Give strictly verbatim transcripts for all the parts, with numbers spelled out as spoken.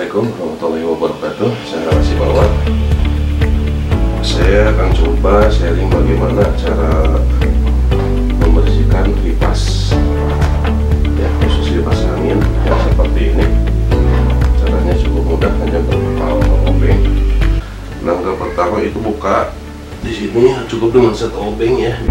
Assalamualaikum warahmatullahi wabarakatuh. Saya Rasi Bawat. Saya akan coba sharing bagaimana cara membersihkan kipas, ya, khusus kipas angin yang seperti ini. Caranya cukup mudah, hanya berpal obeng. Langkah pertama itu buka di sini, cukup dengan satu obeng ya.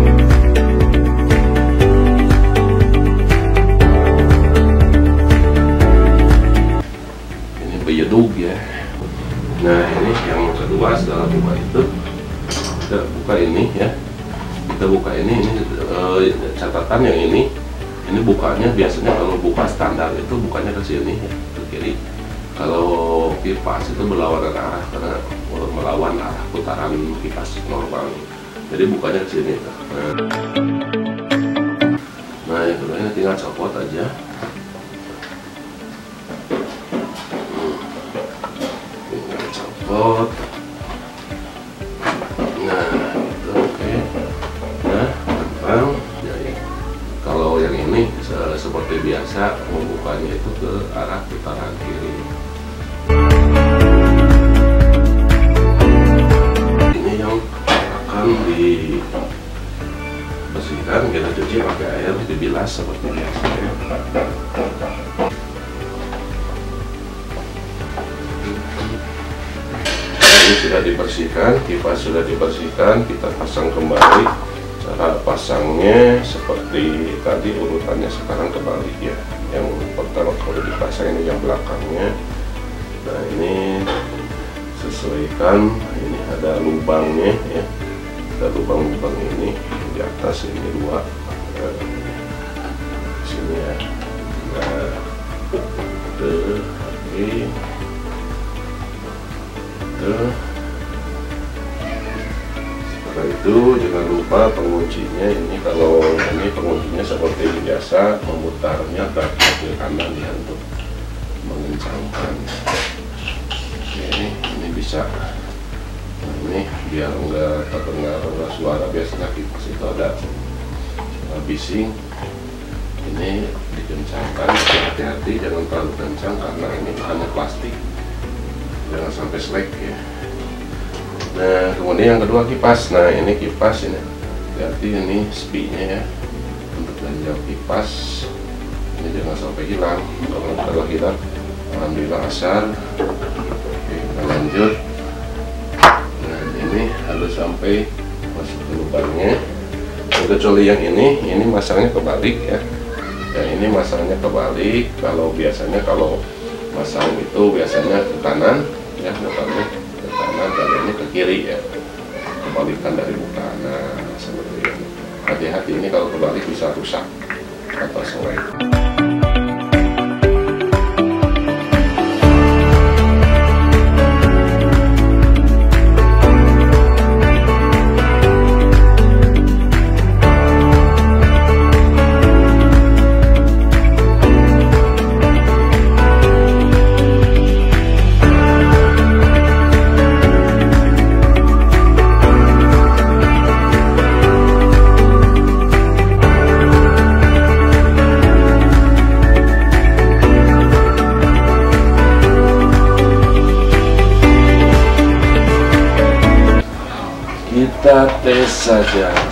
Bedug ya. Nah, ini yang kedua, setelah buka itu kita buka ini ya, kita buka ini ini e, catatan yang ini ini bukanya biasanya kalau buka standar itu bukanya ke sini ya, ke kiri. Kalau kipas itu berlawanan arah karena melawan arah putaran kipas normal, jadi bukanya ke sini. Nah, nah yang kedua ini tinggal copot aja. Copot. Nah, itu oke. Okay. Nah, gampang. Jadi, kalau yang ini se seperti biasa membukanya itu ke arah putaran kiri. Ini yang akan dibersihkan, kita cuci pakai air, dibilas seperti biasa ya. Ini sudah dibersihkan, kipas sudah dibersihkan, kita pasang kembali. Cara pasangnya seperti tadi, urutannya sekarang kebalik ya. Yang pertama kalau dipasang ini yang belakangnya. Nah, ini sesuaikan, ini ada lubangnya ya. Ada lubang-lubang ini di atas, ini dua. Nah, sini ya. Nah, tuh, oke. Setelah itu jangan lupa penguncinya. Ini kalau ini penguncinya seperti biasa, memutarnya ke kiri kanan ya untuk mengencangkan. Oke, ini bisa. Nah, ini biar enggak terdengar suara, biasanya kipas itu ada bising. Ini dikencangkan, hati-hati jangan terlalu kencang karena ini hanya plastik. Jangan sampai selek ya. Nah, kemudian yang kedua kipas. Nah, ini kipas ini. Berarti ini spinya ya. Untuk ganjal kipas ini jangan sampai hilang. Kalau hilang, alhamdulillah asar. Oke, kita lanjut. Nah, ini harus sampai masuk ke lubangnya. Kecuali yang ini, ini masangnya kebalik ya. Yang ini masangnya kebalik. Kalau biasanya kalau masang itu biasanya ke kanan ya, depannya ke kanan, dan ini ke kiri ya, kebalikan dari buka. Nah, seperti ini. Hati-hati, ini kalau kebalik bisa rusak atau selek. Kita tes saja.